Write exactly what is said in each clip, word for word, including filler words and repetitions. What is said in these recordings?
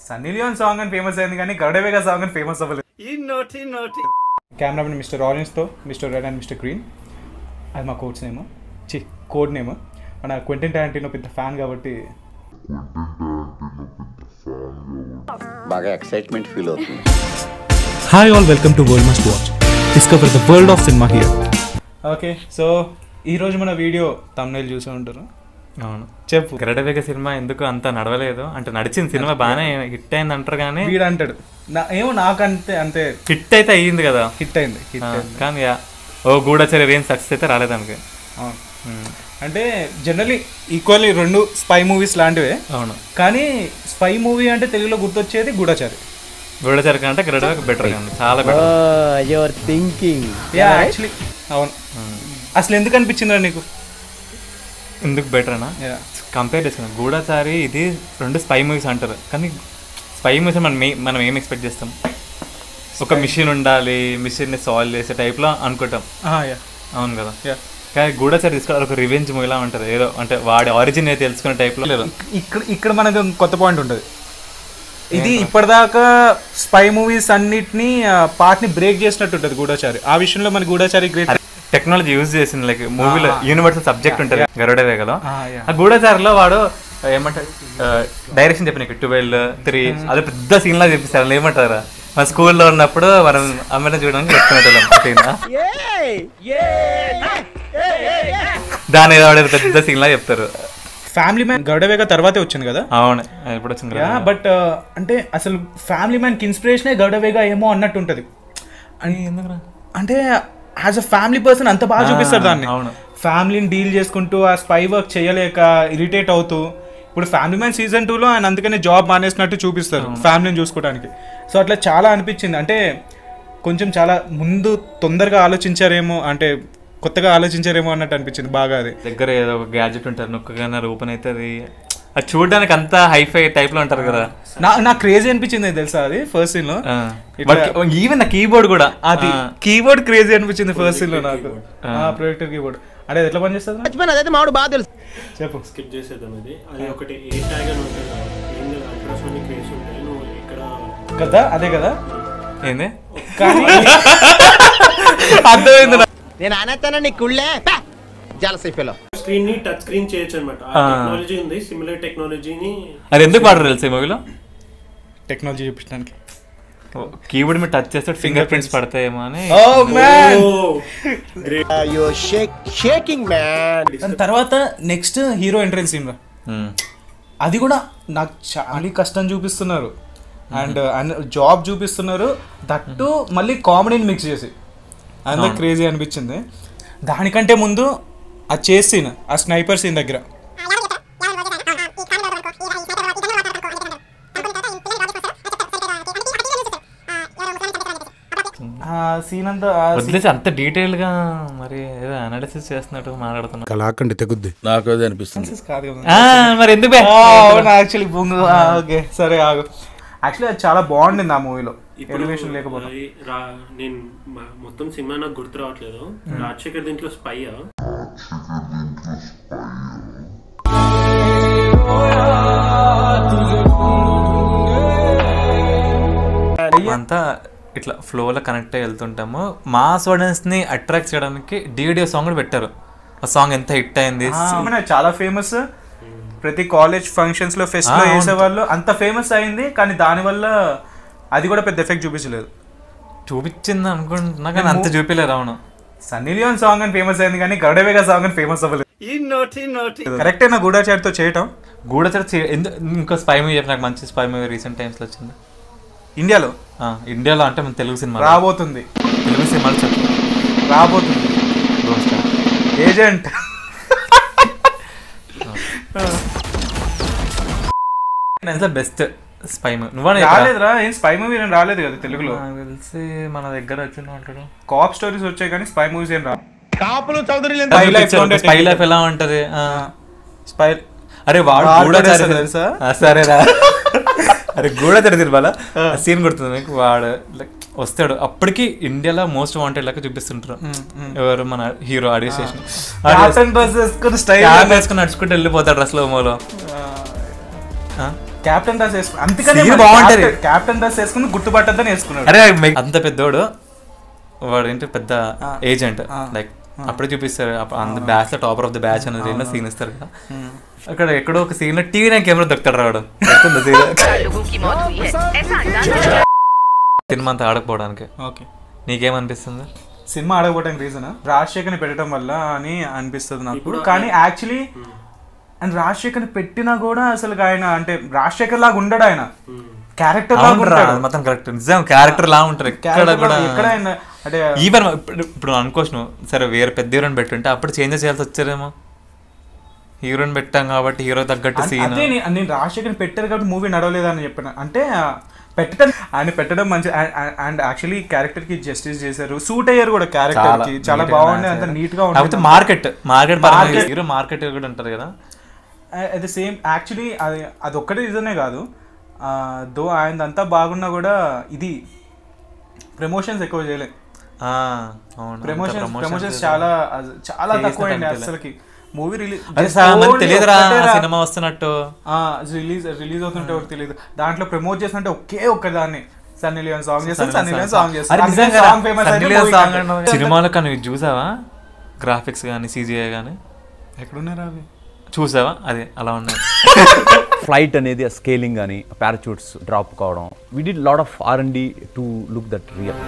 Sunny Leone song అని famous అయింది కానీ గరుడవేగా సాంగ్ అని ఫేమస్ అవ్వలేదు. ఈ నోటి నోటి కెమెరామెన్ మిస్టర్ ఆరెంజ్తో mister red and mister green, అది మా కోచ్ నేమ్, చి కోడ్ నేమ్. మన క్వింటన్ టారంటినో పెద్ద ఫ్యాన్ కాబట్టి బాగా ఎక్సైట్మెంట్ ఫీల్ అవుతుంది. Hi all, welcome to world must watch, discover the world of cinema here. Okay, so ఈరోజు మన వీడియో తమ్నైల్ చూసే ఉంటారు. అవును, చెప్పు. గరుడవేగ సినిమా ఎందుకు అంత నడవలేదు అంటే, నడిచింది సినిమా బాగానే హిట్ అయింది అంటారు కానీ వీడు అంటాడు ఏమో నాకంతే అంతే హిట్ అయితే అయ్యింది కదా, హిట్ అయింది హిట్ అయింది కానీ ఓ గూఢచారి రేంజ్ సక్సెస్ అయితే రాలేదు దానికి. అంటే జనరల్లీ ఈక్వల్లీ రెండు స్పై మూవీస్ లాంటివే. అవును, కానీ స్పై మూవీ అంటే తెలుగులో గుర్తొచ్చేది గూఢచారి. గూఢచారి కంటే గరుడవేగ బెటర్ కానీ చాలా బెటర్. యువర్ థింకింగ్ యాక్చువల్లీ అవును. అసలు ఎందుకు అనిపించిందిరా నీకు? ఎందుకు బెటర్ అనా కంపేర్ చేసుకున్నాం. గూఢచారి ఇది రెండు స్పై మూవీస్ అంటారు కానీ స్పై మూవీస్ మనం మనం ఏం ఎక్స్పెక్ట్ చేస్తాం, ఒక మిషన్ ఉండాలి, మిషన్ని సాల్వ్ చేసే టైప్లో అనుకుంటాం. అవును కదా, కానీ గూఢచారి తీసుకోవాలి ఒక రివెంజ్ మూవీలా ఉంటుంది, ఏదో అంటే వాడి ఆరిజిన్ అయితే తెలుసుకునే టైప్లో లేదు. ఇక్కడ ఇక్కడ మనకు కొత్త పాయింట్ ఉంటుంది. ఇది ఇప్పటిదాకా స్పై మూవీస్ అన్నిటినీ పార్ట్ని బ్రేక్ చేసినట్టు ఉంటుంది గూఢచారి. ఆ విషయంలో మన గూఢచారి గ్రేట్. టెక్నాలజీ యూజ్ చేసింది, లైక్ మూవీలో యూనివర్సల్ సబ్జెక్ట్ ఉంటుంది గరుడవేగలో. ఆ గూఢచారిలో వాడు ఏమంటారు డైరెక్షన్ చెప్పిన ట్వెల్వ్ త్రీ అది పెద్ద సీన్ లా చెప్పిస్తారు. ఏమంటారా మన స్కూల్లో ఉన్నప్పుడు మనం అమ్మాయిని చూడడానికి చెప్తున్నట్టు దాని ఏదో పెద్ద సీన్ లా చెప్తారు. ఫ్యామిలీ మ్యాన్ గరుడవేగ తర్వాతే వచ్చింది కదా. అవును, ఇప్పుడు వచ్చింది. బట్ అంటే అసలు ఫ్యామిలీ మ్యాన్ కి ఇన్స్పిరేషనే గరుడవేగ ఏమో అన్నట్టు ఉంటుంది. అంటే యాజ్ అ ఫ్యామిలీ పర్సన్ అంత బాగా చూపిస్తారు దాన్ని. ఫ్యామిలీని డీల్ చేసుకుంటూ ఆ స్పై వర్క్ చేయలేక ఇరిటేట్ అవుతూ, ఇప్పుడు ఫ్యామిలీ మ్యాన్ సీజన్ టూలో ఆయన అందుకనే జాబ్ మానేసినట్టు చూపిస్తారు ఫ్యామిలీని చూసుకోవడానికి. సో అట్లా చాలా అనిపించింది. అంటే కొంచెం చాలా ముందు తొందరగా ఆలోచించారేమో, అంటే కొత్తగా ఆలోచించారేమో అన్నట్టు అనిపించింది బాగా. అది దగ్గర ఏదో ఒక గ్యాడ్జెట్ ఉంటుంది, నొక్కగానే ఓపెన్ అవుతుంది, అది చూడడానికి అంతా హైఫై టైప్ లో ఉంటారు కదా. నా నాకు క్రేజీ అనిపించింది తెలుసా అది ఫస్ట్ సీన్ లో. ఈవెన్ కీబోర్డ్ కూడా, అది కీబోర్డ్ క్రేజీ అనిపించింది ఫస్ట్ సీన్ లో నాకు. ప్రొజెక్టర్ కీబోర్డ్ అంటే ఎట్లా పనిచేస్తుంది అదైతే మాడు బాగా తెలుసు. చెప్పు. స్కిప్ చేసేద్దాం. అది అది ఒకటి ఏ ట్యాగ్ అని ఉంటుంది అల్ట్రాసోనిక్ రేస్ ఉంటాయి. నువ్వు ఇక్కడ కదా అదే కదా ఏంది కానీ అర్థమైంది. నేను అనేస్తానండి కుళ్ళే జలసైఫీలో స్క్రీన్ ని టచ్ స్క్రీన్ చేయొచ్చు అనమాట. ఆ టెక్నాలజీ ఉంది, సిమిలర్ టెక్నాలజీని. అది ఎందుకు వాడరు తెలుసు ఈ మూవీలో? టెక్నాలజీ చూపించడానికి. కీబోర్డ్ మీద టచ్ చేస్తే ఫింగర్ ప్రింట్స్ పడతాయేమో అని. తర్వాత నెక్స్ట్ హీరో ఎంట్రన్స్ సీన్, అది కూడా నాకు చాలా కష్టం చూపిస్తున్నారు అండ్ జాబ్ చూపిస్తున్నారు, దట్టు మళ్ళీ కామెడీని మిక్స్ చేసి. అందులో క్రేజీ అనిపించింది. దానికంటే ముందు ఆ చేస్ సీన్, ఆ స్నైపర్ సీన్ దగ్గర సీన్ అంతా వదిలేసి అంత డీటెయిల్ గా మరి ఏదో అనాలిసిస్ చేస్తున్నట్టు మాట్లాడుతున్నా. కళాఖండి తెగుద్ది నాకు అది అనిపిస్తుంది. మరి ఎందుకు యాక్చువల్లీ ఓకే సరే ఆగు. యాక్చువల్లీ అది చాలా బాగుండింది ఆ మూవీలో, ఎలివేషన్ లేకపోతే. నేను మొత్తం సినిమా నాకు గుర్తు రావట్లేదు. రాజశేఖర్ దీంట్లో స్పై అంతా ఇట్లా ఫ్లోలో కనెక్ట్ అయ్యి వెళ్తుంటాము. మాస్ ఆడియన్స్ ని అట్రాక్ట్ చేయడానికి డివిడియో సాంగ్ కూడా పెట్టారు. ఆ సాంగ్ ఎంత హిట్ అయింది, చాలా ఫేమస్. ప్రతి కాలేజ్ ఫంక్షన్స్ లో ఫెస్ట్ లో వేసేవాళ్ళు, అంత ఫేమస్ అయింది. కానీ దానివల్ల అది కూడా పెద్ద ఎఫెక్ట్ చూపించలేదు. చూపించింది అనుకుంటున్నా కానీ అంత చూపించలేదు. అవును, సన్నీ లియోన్ సాంగ్ అని ఫేమస్ అయింది కానీ గరుడవేగ సాంగ్ అని ఫేమస్ అవ్వలేదు. కరెక్ట్ అయినా గూఢచారితో చేయటం. గూఢచారి ఇంకో స్పై మూవీ చెప్పి నాకు మంచి స్పై మూవీ రీసెంట్ టైమ్స్ లో వచ్చింది ఇండియాలో. ఇండియాలో అంటే మన తెలుగు సినిమా రాబోతుంది. తెలుగు సినిమాలు చెప్పు రాబోతుంది. Agent best spy movie. నువ్వు రాలేదురా? ఏం స్పై మూవీ నేను రాలేదు కదా తెలుగులో. తెలిసి మన దగ్గర వచ్చిన అంటాడు కాప్ స్టోరీస్ వచ్చాయి కానీ స్పై మూవీస్ ఏం రా. కాపులు చౌదరి స్పై లైఫ్ ఎలా ఉంటది? స్పై అరే వాడు గూఢచారి తెలుసా? సరేరా, అరే గూఢచారి తిరుమల సీన్ కొడుతుంది మీకు. వాడు లైక్ వస్తాడు, అప్పటికి ఇండియాలో మోస్ట్ వాంటెడ్ లెక్క చూపిస్తుంటారు. ఎవరు మన హీరో ఆడియో స్టేషన్ వేసుకుని నడుచుకుంటూ వెళ్ళిపోతాడు స్లో మోలో. క్యాప్టెన్ డ్రెస్ వేసుకుని అందుకనే Scene బాగుంటది. క్యాప్టెన్ డ్రెస్ వేసుకుని గుర్తుపట్టద్దని వేసుకున్నాడు. అరే అంత పెద్దోడు వాడు ఏంటి పెద్ద ఏజెంట్ లైక్ అప్పుడే చూపిస్తారు అంత batch topper of the batch అనేది సీన్ ఇస్తారు కదా. అక్కడ ఎక్కడో ఒక సీన్ లో టీవీ నైన్ కెమెరా దొక్కుతాడు రాడు సినిమా అంతా ఆడకపోవడానికి. ఓకే, నీకేమనిపిస్తుంది? సినిమా ఆడకపోవడానికి రీజన్ రాజశేఖర్ని పెట్టడం వల్ల అని అనిపిస్తుంది నాకు. కానీ యాక్చువల్లీ అండ్ రాజశేఖర్ని పెట్టినా కూడా అసలు ఆయన అంటే రాజశేఖర్ లాగా ఉండడు, ఆయన క్యారెక్టర్ లాగా ఉంటాడు. మొత్తం కరెక్ట్, నిజం క్యారెక్టర్ లాగా ఉంటారు ఎక్కడ కూడా. ఎక్కడ అంటే ఈవెన్ ఇప్పుడు అనుకోవచ్చు నువ్వు సరే వేరే పెద్ద హీరోని పెట్టుంటే అప్పుడు చేంజ్ చేయాల్సి వచ్చారేమో. హీరోని పెట్టాం కాబట్టి హీరో తగ్గట్టు సీన్. అదే నేను రాజశేఖర్ని పెట్టారు కాబట్టి మూవీ నడవలేదని చెప్పాను. అంటే పెట్టడం ఆయన పెట్టడం మంచి అండ్ యాక్చువల్లీ క్యారెక్టర్ కి జస్టిస్ చేశారు, సూట్ అయ్యారు కూడా క్యారెక్టర్ కి, చాలా బాగుండే, అంత నీట్ గా ఉంటుంది. మార్కెట్ మార్కెట్ హీరో మార్కెట్ కూడా ఉంటారు కదా. అట్ ద సేమ్ యాక్చువల్లీ అది అది ఒక్కటే రీజనే కాదు, దో ఆయనంతా బాగున్నా కూడా ఇది ప్రమోషన్స్ ఎక్కువ చేయలేదు. ప్రమోషన్స్ ప్రమోషన్స్ చాలా చాలా తక్కువ అండి అసలుకి. మూవీ రిలీజ్ తెలియదురా సినిమా వస్తున్నట్టు రిలీజ్ రిలీజ్ అవుతుంటే తెలియదు. దాంట్లో ప్రమోట్ చేసినట్టే ఒకే ఒక్క దాన్ని సన్నీ లియోన్ సాంగ్ చేస్తాను, సన్నీ లియోన్ సాంగ్ చేస్తాను. సినిమాలో కానీ చూసావా గ్రాఫిక్స్ కానీ సీజీఐ కానీ ఎక్కడున్నారా అవి చూసావా? అది అలా ఉన్నాయి. ఫ్లైట్ అనేది స్కేలింగ్ కానీ పారాచూట్స్ డ్రాప్ కావడం, we did lot of R and D to look that real.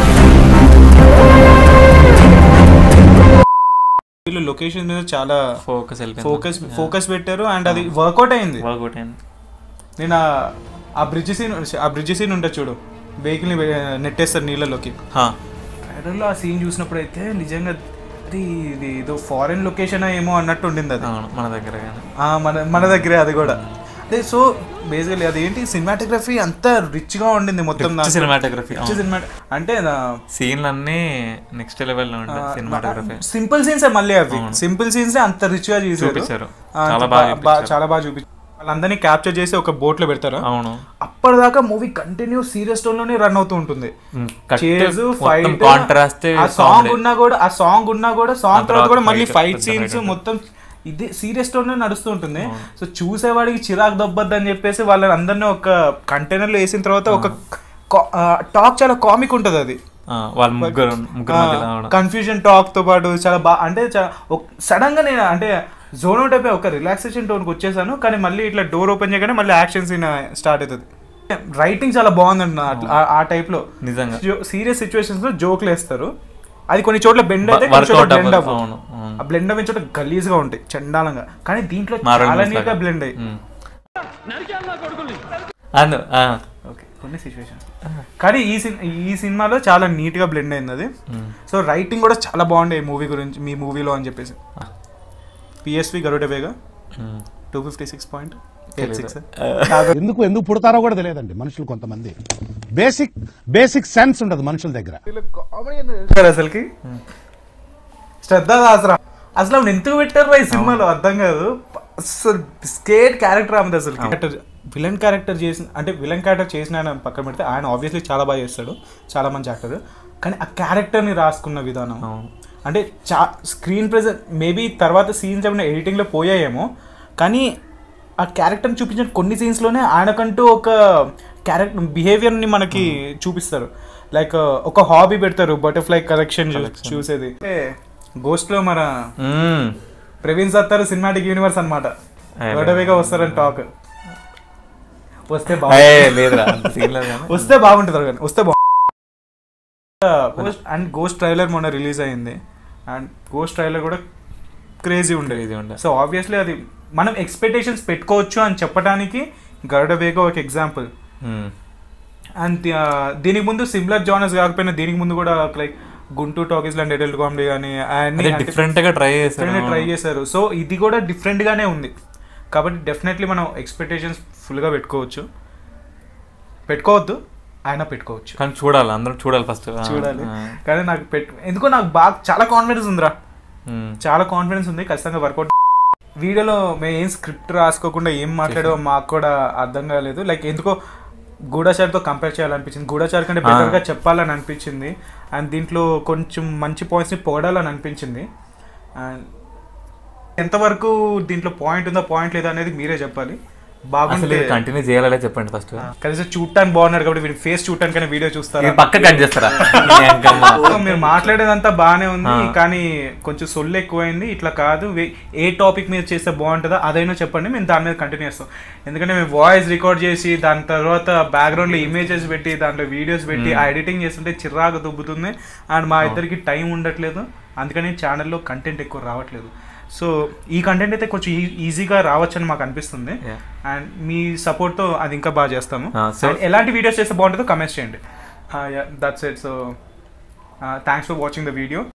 వీళ్ళు లొకేషన్ మీద చాలా ఫోకస్ ఫోకస్ ఫోకస్ పెట్టారు అండ్ అది వర్కౌట్ అయింది. వర్కౌట్ అయింది. నేను ఆ బ్రిడ్జ్ సీన్ ఆ బ్రిడ్జ్ సీన్ ఉంటుంది చూడు, వెహికల్ని నెట్టేస్తారు నీళ్ళలోకి. ట్రైలర్లో ఆ సీన్ చూసినప్పుడు అయితే నిజంగా అది ఇది ఏదో ఫారెన్ లొకేషన్ ఏమో అన్నట్టు ఉండింది. అది మన దగ్గర మన మన దగ్గరే అది కూడా. అదే సో బేసికలీ అదేంటి సినిమాటోగ్రఫీ అంతా రిచ్ గా ఉండింది మొత్తం. సినిమాటోగ్రఫీ సినిమా అంటే సీన్లు అన్నీ నెక్స్ట్ లెవెల్ లో ఉంటాయి. సినిమాటోగ్రఫీ సింపుల్ సీన్స్ మళ్ళీ అవి సింపుల్ సీన్స్ అంత రిచ్ గా చూపించారు, చాలా బాగా చూపించారు. వాళ్ళందరినీ క్యాప్చర్ చేసి ఒక బోట్ లో పెడతారు. అవును, అప్పటిదాకా మూవీ కంటిన్యూ సీరియస్ టోన్ లోనే రన్ అవుతూ ఉంటుంది. చేజ్ ఫైట్ కాంట్రాస్ట్ ఆ సాంగ్ ఉన్నా కూడా ఆ సాంగ్ ఉన్నా కూడా సాంగ్ తర్వాత కూడా మళ్ళీ ఫైట్ సీన్స్ మొత్తం ఇది సీరియస్ టోన్ నడుస్తూ ఉంటుంది. సో చూసేవాడికి చిరాకు దొబ్బద్దు అని చెప్పేసి వాళ్ళని అందరినీ ఒక కంటైనర్ లో వేసిన తర్వాత ఒక టాక్ చాలా కామిక్ ఉంటుంది. అది కన్ఫ్యూజన్ టాక్ తో పాటు చాలా బాగా అంటే సడన్ గా నేను అంటే జోన్ అవుట్ అయిపోయి ఒక రిలాక్సేషన్ టోన్కి వచ్చేసాను. కానీ మళ్ళీ ఇట్లా డోర్ ఓపెన్ చేయగానే మళ్ళీ యాక్షన్ సీన్ స్టార్ట్ అవుతుంది. రైటింగ్ చాలా బాగుంది ఆ టైప్ లో. నిజంగా సీరియస్ సిచ్యువేషన్స్ లో జోక్లు వేస్తారు. అది కొన్ని చోట్ల బెండ్ అయితే బ్లెండ్ అవ్వ ఆ బ్లెండ్ అయిన చోట గలీజ్ గా ఉంటాయి చండాలంగా. కానీ దీంట్లో చాలా నీట్ గా బ్లెండ్ అయ్యి కొన్ని సిచ్యువేషన్స్. కానీ ఈ ఈ సినిమాలో చాలా నీట్ గా బ్లెండ్ అయింది అది. సో రైటింగ్ కూడా చాలా బాగుండే మూవీ గురించి మీ మూవీలో అని చెప్పేసి. PSV Garudavega two fifty six point eight six. ఎందుకు ఎందుకు పుడతారో కూడా తెలియదండి మనుషులు. కొంతమంది బేసిక్ బేసిక్ సెన్స్ ఉండదు మనుషుల దగ్గర. అసలుకి శ్రద్ధ దాసరా అసలు ఆమెను ఎందుకు పెట్టారు ఈ సినిమాలో అర్థం కాదు. అసలు స్కేట్ క్యారెక్టర్ ఆమెది అసలు. క్యారెక్టర్ విలన్ క్యారెక్టర్ చేసిన అంటే విలన్ క్యారెక్టర్ చేసిన ఆయన పక్కన పెడితే ఆయన ఆబ్వియస్లీ చాలా బాగా చేస్తాడు, చాలా మంచి యాక్టర్. కానీ ఆ క్యారెక్టర్ని రాసుకున్న విధానం అంటే చా స్క్రీన్ ప్రెజెంట్ మేబీ తర్వాత సీన్స్ ఏమైనా ఎడిటింగ్లో పోయాయేమో, కానీ ఆ క్యారెక్టర్ని చూపించిన కొన్ని సీన్స్లోనే ఆయనకంటూ ఒక క్యారెక్టర్ బిహేవియర్ని మనకి చూపిస్తారు. లైక్ ఒక హాబీ పెడతారు బటర్ఫ్లై కలెక్షన్ చూసేది. గోస్ట్లో మన ప్రవీణ్ సత్తారు సినిమాటిక్ యూనివర్స్ అనమాట. గరుడవేగా వస్తారని టాక్ వస్తే వస్తే బాగుంటుంది కానీ వస్తే బాగుంటుంది. అండ్ గోస్ట్ ట్రైలర్ మొన్న రిలీజ్ అయింది అండ్ గోస్ట్ ట్రైలర్ కూడా క్రేజీ ఉండేది ఉండే. సో ఆబ్వియస్లీ అది మనం ఎక్స్పెక్టేషన్స్ పెట్టుకోవచ్చు అని చెప్పడానికి గరుడవేగా ఒక ఎగ్జాంపుల్. అండ్ దీనికి ముందు సిమిలర్ జానర్స్ కాకపోయినా దీనికి ముందు కూడా లైక్ గుంటూరు టాకీస్ లాంటి అడల్ట్ కామెడీ కానీ అన్ని డిఫరెంట్ గా ట్రై చేశారు ట్రై చేశారు సో ఇది కూడా డిఫరెంట్ గానే ఉంది. కాబట్టి డెఫినెట్లీ మనం ఎక్స్పెక్టేషన్స్ ఫుల్ గా పెట్టుకోవచ్చు, పెట్టుకోవద్దు ఆయన పెట్టుకోవచ్చు. కానీ చూడాలి, అందరూ చూడాలి, ఫస్ట్ చూడాలి. కానీ నాకు పెట్టు ఎందుకో నాకు బాగా చాలా కాన్ఫిడెన్స్ ఉందిరా, చాలా కాన్ఫిడెన్స్ ఉంది. ఖచ్చితంగా వర్కౌట్. వీడియోలో మేము ఏం స్క్రిప్ట్ రాసుకోకుండా ఏం మాట్లాడో మాకు కూడా అర్థం కాలేదు. లైక్ ఎందుకో గూఢచారితో కంపేర్ చేయాలనిపించింది, గూఢచారి కంటే బెటర్గా చెప్పాలని అనిపించింది. అండ్ దీంట్లో కొంచెం మంచి పాయింట్స్ని పొగడాలని అనిపించింది. అండ్ ఎంతవరకు దీంట్లో పాయింట్ ఉందో పాయింట్ లేదా అనేది మీరే చెప్పాలి. బాగుంటే కంటిన్యూ చేయాలనే చెప్పండి ఫస్ట్. కనీసం చూడటానికి బాగున్నాడు కాబట్టి వీడి ఫేస్ చూడటానికైనా వీడియో చూస్తారా? పక్క కట్ చేస్తారా? మీరు మాట్లాడేదంతా బాగానే ఉంది కానీ కొంచెం సొల్లు ఎక్కువైంది, ఇట్లా కాదు, ఏ టాపిక్ మీద చేస్తే బాగుంటుందో అదైనా చెప్పండి, మేము దాని మీద కంటిన్యూ చేస్తాం. ఎందుకంటే మేము వాయిస్ రికార్డ్ చేసి దాని తర్వాత బ్యాక్గ్రౌండ్లో ఇమేజెస్ పెట్టి దాంట్లో వీడియోస్ పెట్టి ఆ ఎడిటింగ్ చేస్తుంటే చిరాకు దుబ్బుతుంది అండ్ మా ఇద్దరికి టైం ఉండట్లేదు. అందుకని ఛానల్లో కంటెంట్ ఎక్కువ రావట్లేదు. సో ఈ కంటెంట్ అయితే కొంచెం ఈజీగా రావచ్చని మాకు అనిపిస్తుంది అండ్ మీ సపోర్ట్తో అది ఇంకా బాగా చేస్తాము. ఎలాంటి వీడియోస్ చేస్తే బాగుంటుందో కమెంట్స్ చేయండి. That's it. So thanks for watching the video.